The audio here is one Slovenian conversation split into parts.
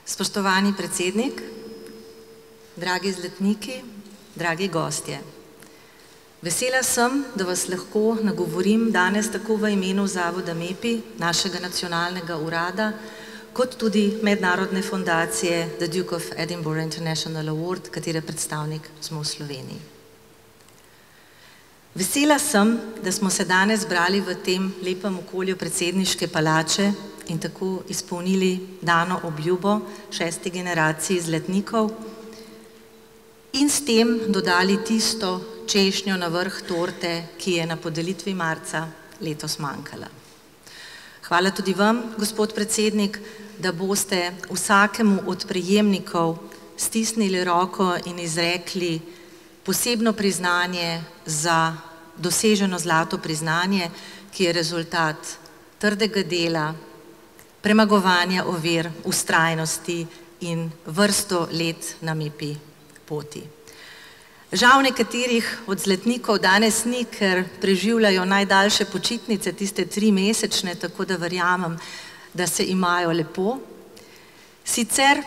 Spoštovani predsednik, dragi zlatniki, dragi gostje. Vesela sem, da vas lahko nagovorim danes tako v imenu Zavoda MEPI, našega nacionalnega urada, kot tudi mednarodne fundacije The Duke of Edinburgh International Award, katere predstavnik smo v Sloveniji. Vesela sem, da smo se danes zbrali v tem lepem okolju predsedniške palače in tako izpolnili dano obljubo 6. generaciji zlatnikov in s tem dodali tisto češnjo na vrh torte, ki je na podelitvi marca letos manjkala. Hvala tudi vam, gospod predsednik, da boste vsakemu od prejemnikov stisnili roko in izrekli posebno priznanje za doseženo zlato priznanje, ki je rezultat trdega dela, premagovanja ovir, vztrajnosti in vrsto let na MEPI poti. Žal nekaterih od zlatnikov danes ni, ker preživljajo najdaljše počitnice, tiste 3-mesečne, tako da verjamem, da se imajo lepo. Sicer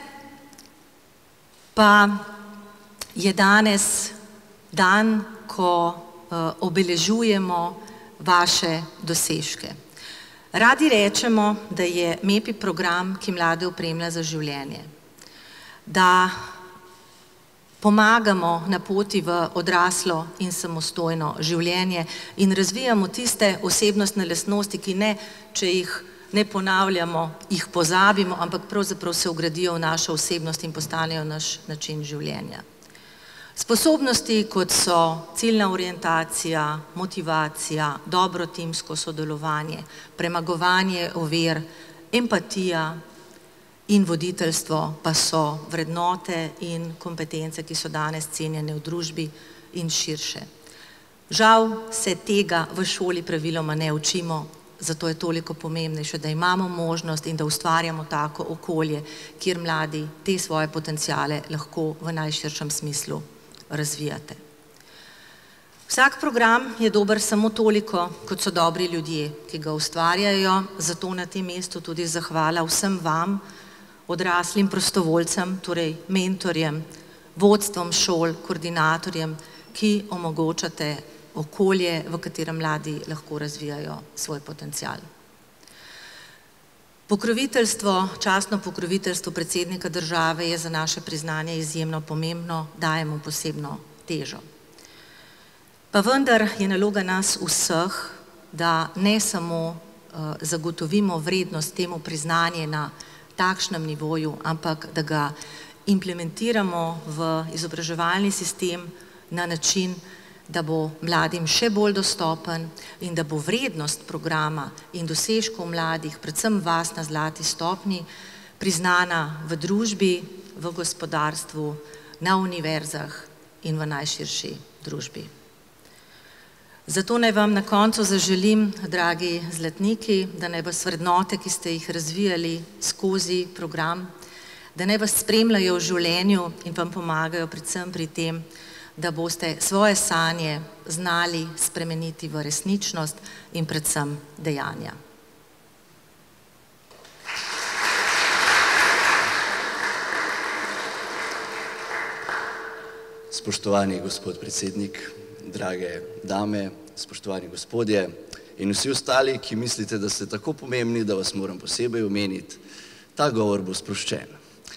pa je danes dan, ko obeležujemo vaše dosežke. Radi rečemo, da je MEPI program, ki mlade opremlja za življenje, da pomagamo na poti v odraslo in samostojno življenje in razvijamo tiste osebnostne lastnosti, ki ne, če jih ne ponavljamo, jih pozabimo, ampak pravzaprav se vgradijo v našo osebnost in postanejo naš način življenja. Sposobnosti, kot so ciljna orientacija, motivacija, dobro timsko sodelovanje, premagovanje ovir, empatija in voditeljstvo pa so vrednote in kompetence, ki so danes cenjene v družbi in širše. Žal se tega v šoli praviloma ne učimo, zato je toliko pomembnejše, da imamo možnost in da ustvarjamo tako okolje, kjer mladi te svoje potenciale lahko v najširšem smislu razvijate. Vsak program je dober samo toliko, kot so dobri ljudje, ki ga ustvarjajo, zato na tem mestu tudi zahvala vsem vam, odraslim prostovoljcem, torej mentorjem, vodstvom šol, koordinatorjem, ki omogočate okolje, v katerem mladi lahko razvijajo svoj potencial. Pokroviteljstvo, častno pokroviteljstvo predsednika države je za naše priznanje izjemno pomembno, dajemo posebno težo. Pa vendar je naloga nas vseh, da ne samo zagotovimo vrednost temu priznanje na takšnem nivoju, ampak da ga implementiramo v izobraževalni sistem na način, da bo mladim še bolj dostopen in da bo vrednost programa in dosežkov mladih, predvsem vas na zlati stopnji, priznana v družbi, v gospodarstvu, na univerzah in v najširši družbi. Zato naj vam na koncu zaželim, dragi zlatniki, da naj vas vrednote, ki ste jih razvijali skozi program, da naj vas spremljajo v življenju in vam pomagajo predvsem pri tem, da boste svoje sanje znali spremeniti v resničnost in predvsem dejanja. Spoštovani gospod predsednik, drage dame, spoštovani gospodje in vsi ostali, ki mislite, da ste tako pomembni, da vas moram posebej omeniti, ta govor bo sproščen.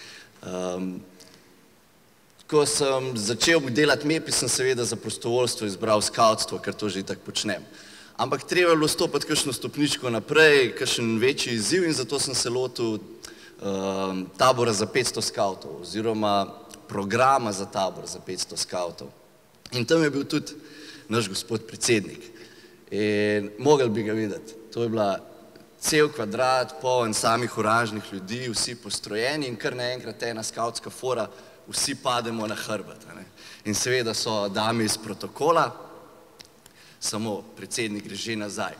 Ko sem začel delati MEPI, sem seveda za prostovoljstvo izbral skavtstvo, ker to že tako počnem. Ampak treba je bilo stopiti kakšno stopničko naprej, kakšen večji izziv in zato sem se lotil tabora za 500 skavtov oziroma programa za tabor za 500 skavtov. In tam je bil tudi naš gospod predsednik. In mogli bi ga videti. To je bila cel kvadrat, poln samih oranžnih ljudi, vsi postrojeni in kar naenkrat ena skavtska fora, vsi pademo na hrbet. In seveda so dame iz protokola, samo predsednik gre že nazaj.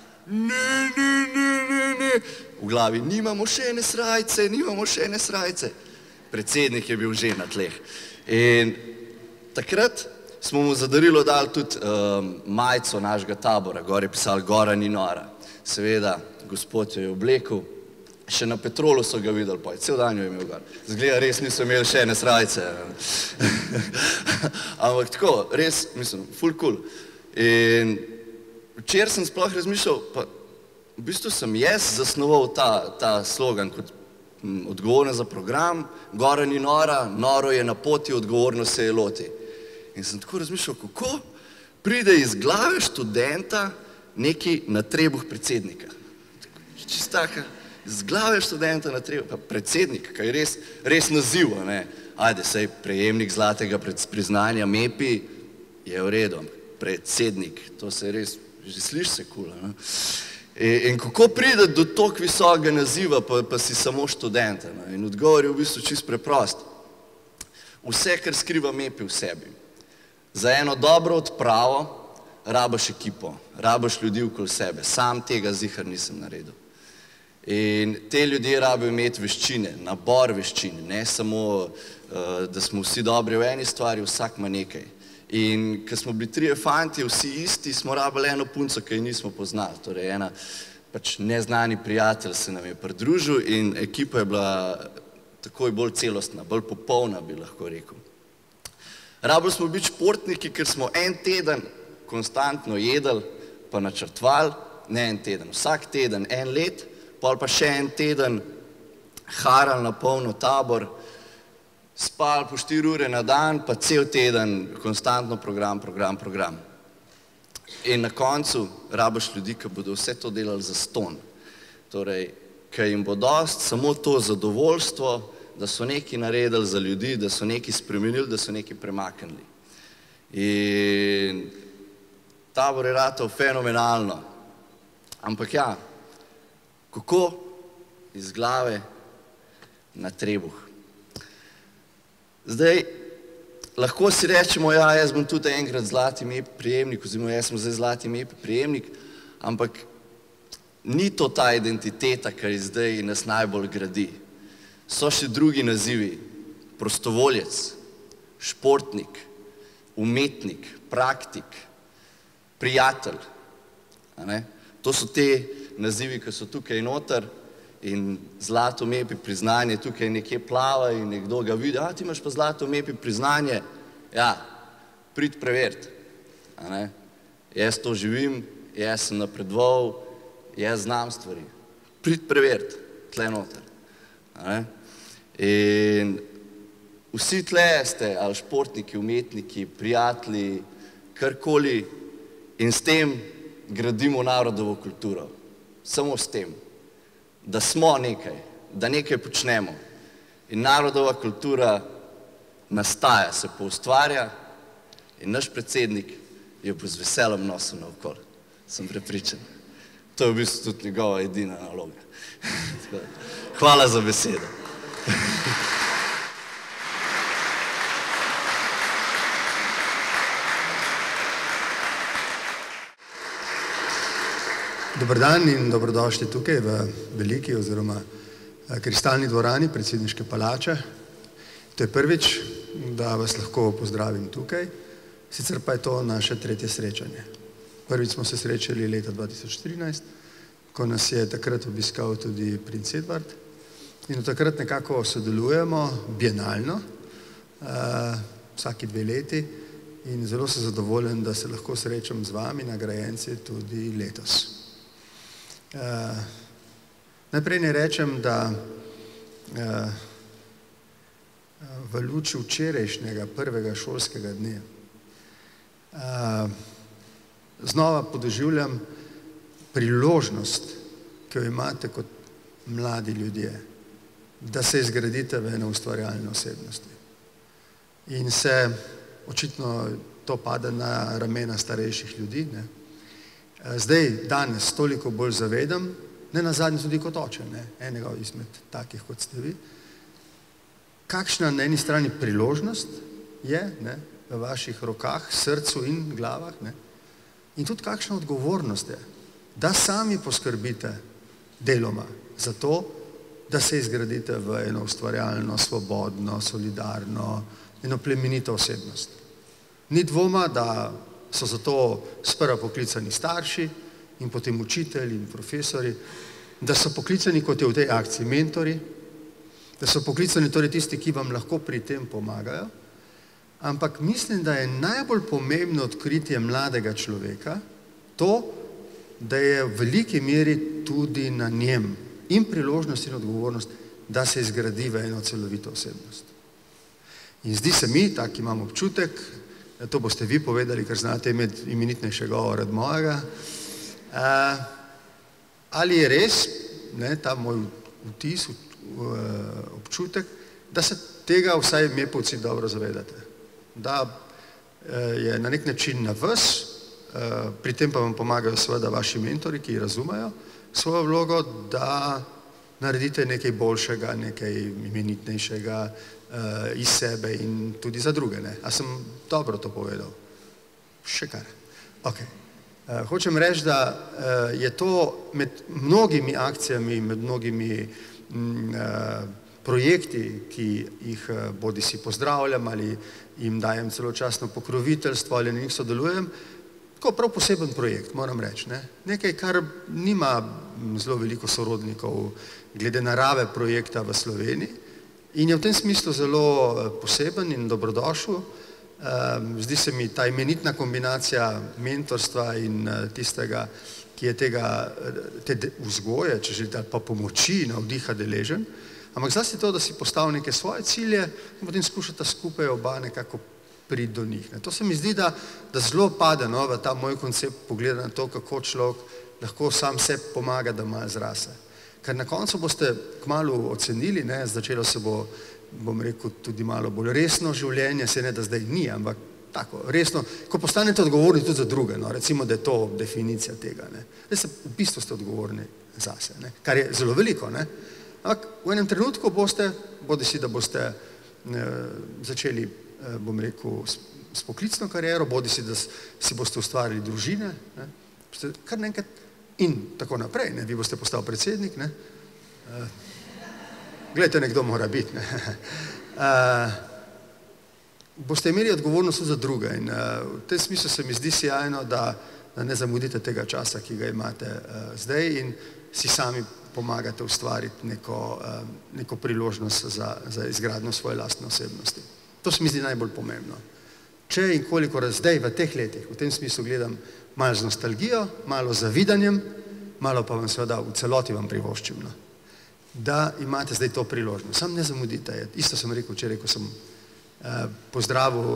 Ne. V glavi, nimamo še ene srajce. Predsednik je bil že na tleh. In takrat smo mu za darilo dali tudi majico našega tabora, gor je pisalo Gora ni nora. Seveda, gospod jo je oblekel, Še na Petrolu so ga videli, pa cel dan jo je imel gor. Zgleda, res niso imeli še ene srajce. Ampak tako, res, mislim, ful cool. In včeraj sem sploh razmišljal, pa v bistvu sem jaz zasnoval ta slogan kot odgovoren za program, gora ni nora, noro je na poti, odgovorno se je loti. In sem tako razmišljal, kako pride iz glave študenta neki na trebuh predsednika. Čist taka, iz glave študenta na trebuh, pa predsednik, kaj je res naziv, ne. Ajde, sej prejemnik zlatega priznanja MEPI je v redu, predsednik, to se res, že sliši se kul, ne. In kako pride do toliko visokega naziva, pa si samo študenta, ne. In odgovor je v bistvu čist preprost. Vse, kar skriva MEPI v sebi. Za eno dobro odpravo rabaš ekipo, rabaš ljudi okoli sebe, sam tega zihar nisem naredil. In te ljudje rabijo imeti veščine, nabor veščin, ne samo, da smo vsi dobri v eni stvari, vsak ima nekaj. In ko smo bili trije fanti, vsi isti, smo rabili eno punco, ki jo nismo poznali. Torej, ena pač neznani prijatelj se nam je pridružil in ekipa je bila takoj bolj celostna, bolj popolna, bi lahko rekel. Rabili smo biti športniki, ker smo en teden konstantno jedli pa načrtovali, ne en teden, vsak teden, en let, pol pa še en teden harali na polno tabor, spali po 4 ure na dan, pa cel teden konstantno program. In na koncu rabiš ljudi, ki bodo vse to delali zastonj. Torej, ki jim bo dost samo to zadovoljstvo, da so nekaj naredili za ljudi, da so nekaj spremenili, da so nekaj premaknili. In tabor je ratal fenomenalno. Ampak ja, kako iz glave na trebuh. Zdaj, lahko si rečemo, ja, jaz bom tudi enkrat zlati MEPI prijemnik, oziroma jaz sem zdaj zlati MEPI prijemnik, ampak ni to ta identiteta, ki zdaj nas najbolj gradi. So še drugi nazivi, prostovoljec, športnik, umetnik, praktik, prijatelj. To so te nazivi, ki so tukaj noter in zlato MEPI priznanje tukaj nekje plava in nekdo ga vidi, a ti imaš pa zlato MEPI priznanje, ja, prid preveriti. Jaz to živim, jaz sem napredoval, jaz znam stvari. Prid preveriti, tle noter. In vsi tle ste, ali športniki, umetniki, prijatelji, karkoli, in s tem gradimo narodovo kulturo. Samo s tem, da smo nekaj, da nekaj počnemo. In narodova kultura nastaja, se poustvarja in naš predsednik jo bo z veseljem nosil naokoli. Sem prepričan. To je v bistvu tudi njegova edina naloga. Hvala za besedo. Dobar dan in dobrodošli tukaj v veliki oziroma kristalni dvorani predsedniške palače. To je prvič, da vas lahko pozdravim tukaj, sicer pa je to naše tretje srečanje. Prvič smo se srečali leta 2013, ko nas je takrat obiskal tudi princ Edvard in od takrat nekako sodelujemo bienalno, vsaki 2 leti in zelo sem zadovoljen, da se lahko srečam z vami, nagrajenci, tudi letos. Najprej ne rečem, da v luči včerajšnjega prvega šolskega dne znova podoživljam priložnost, ki jo imate kot mladi ljudje, da se izgradite v ene ustvarjalne osebnosti. In se očitno to pada na ramena starejših ljudi, ne. Zdaj, danes toliko bolj zavedam, ne nazadnje tudi kot oče, enega izmed takih, kot ste vi, kakšna na eni strani priložnost je v vaših rokah, srcu in glavah, in tudi kakšna odgovornost je, da sami poskrbite deloma za to, da se izgradite v eno ustvarjalno, svobodno, solidarno, eno plemenito osebnost. Ni dvoma, da so za to sprva poklicani starši in potem učitelji in profesori, da so poklicani, kot je v tej akciji, mentori, da so poklicani torej tisti, ki vam lahko pri tem pomagajo, ampak mislim, da je najbolj pomembno odkritje mladega človeka to, da je v veliki meri tudi na njem in priložnost in odgovornost, da se izgradi v eno celovito osebnost. In zdi se mi, tak imam občutek, to boste vi povedali, ker znate imeti imenitnejšega govora od mojega, ali je res, ta moj vtis, občutek, da se tega vsaj Mepovci dobro zavedate. Da je na nek način na vas, pri tem pa vam pomagajo seveda vaši mentori, ki razumejo svojo vlogo, da naredite nekaj boljšega, nekaj imenitnejšega iz sebe in tudi za druge. A sem dobro to povedal? Še kar. Ok. Hočem reči, da je to med mnogimi akcijami, med mnogimi projekti, ki jih bodi si pozdravljam ali jim dajem celo častno pokroviteljstvo ali na njih sodelujem, tako prav poseben projekt, moram reči. Nekaj, kar nima zelo veliko sorodnikov glede narave projekta v Sloveniji in je v tem smislu zelo poseben in dobrodošel. Zdi se mi ta imenitna kombinacija mentorstva in tistega, ki je te vzgoje, če želite, pa pomoči, navdiha deležen, ampak zlasti to, da si postavil neke svoje cilje in potem skušata skupaj oba nekako priti do njih. To se mi zdi, da zelo pade v ta moj koncept pogleda na to, kako človek lahko sam sebi pomaga, da malo zrase. Ker na koncu boste kmalu ocenili, začelo se bo, bom rekel, tudi malo bolj resno življenje, se ne da zdaj ni, ampak tako, resno, ko postanete odgovorni tudi za druge, recimo, da je to definicija tega. V bistvu ste odgovorni zase, kar je zelo veliko. Ampak v enem trenutku boste, bodi si, da boste začeli, bom rekel, s poklicno kariero, bodi si, da si boste ustvarili družine, kar nekaj in tako naprej, vi boste postal predsednik, gledajte, nekdo mora biti, boste imeli odgovornost za druge in v tem smislu se mi zdi sjajno, da ne zamudite tega časa, ki ga imate zdaj in si sami pomagate ustvariti neko priložnost za izgradnjo svoje lastne osebnosti. To se mi zdi najbolj pomembno. Če in koliko zdaj v teh letih, v tem smislu gledam malo z nostalgijo, malo z zavidanjem, malo pa vam seveda v celoti vam privoščim, da imate zdaj to priložnost. Sam ne zamudite. Isto sem rekel včeraj, ko sem pozdravil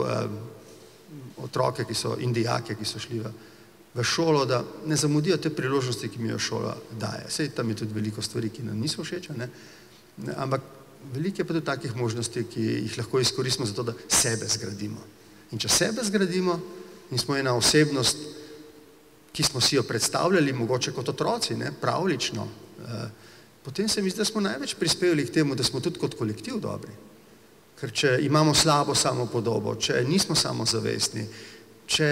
otroke in dijake, ki so šli v šolo, da ne zamudijo te priložnosti, ki mi jo šola daje. Sej tam je tudi veliko stvari, ki nam niso všeč, ampak veliko je pa tudi takih možnosti, ki jih lahko izkoristimo za to, da sebe zgradimo. In če sebe zgradimo in smo ena osebnost, ki smo si jo predstavljali, mogoče kot otroci, pravlično, potem se mi zdi, da smo največ prispevali k temu, da smo tudi kot kolektiv dobri. Ker če imamo slabo samopodobo, če nismo samozavestni, če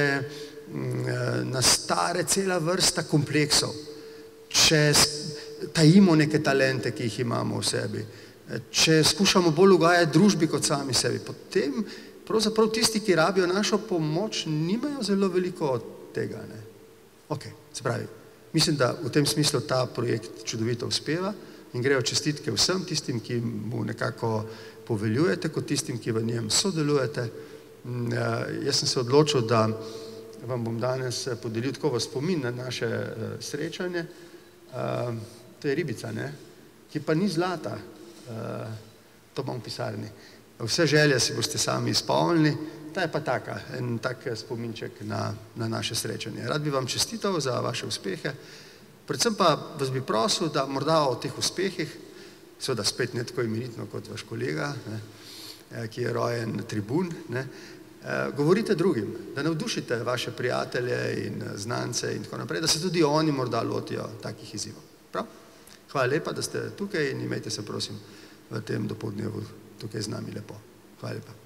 nas stare cela vrsta kompleksov, če tajimo neke talente, ki jih imamo v sebi, če skušamo bolj ugajati družbi kot sami sebi, potem pravzaprav tisti, ki rabijo našo pomoč, nimajo zelo veliko od tega. Ok, se pravi, mislim, da v tem smislu ta projekt čudovito uspeva in grejo čestitke vsem tistim, ki mu nekako poveljujete, kot tistim, ki v njem sodelujete. Jaz sem se odločil, da vam bom danes podelil tako v spomin na naše srečanje. To je ribica, ki pa ni zlata. To imam v pisarni. Vse želje si boste sami izpolnili, ta je pa taka, en tak spominček na naše srečanje. Rad bi vam čestital za vaše uspehe, predvsem pa vas bi prosil, da morda o teh uspehih, seveda spet ne tako imenitno kot vaš kolega, ki je rojen tribun, govorite drugim, da navdušite vaše prijatelje in znance in tako naprej, da se tudi oni morda lotijo takih izzivov. Prav? Hvala lepa, da ste tukaj in imejte se, prosim, v tem dopoldnevu tukaj z nami lepo. Hvala lepa.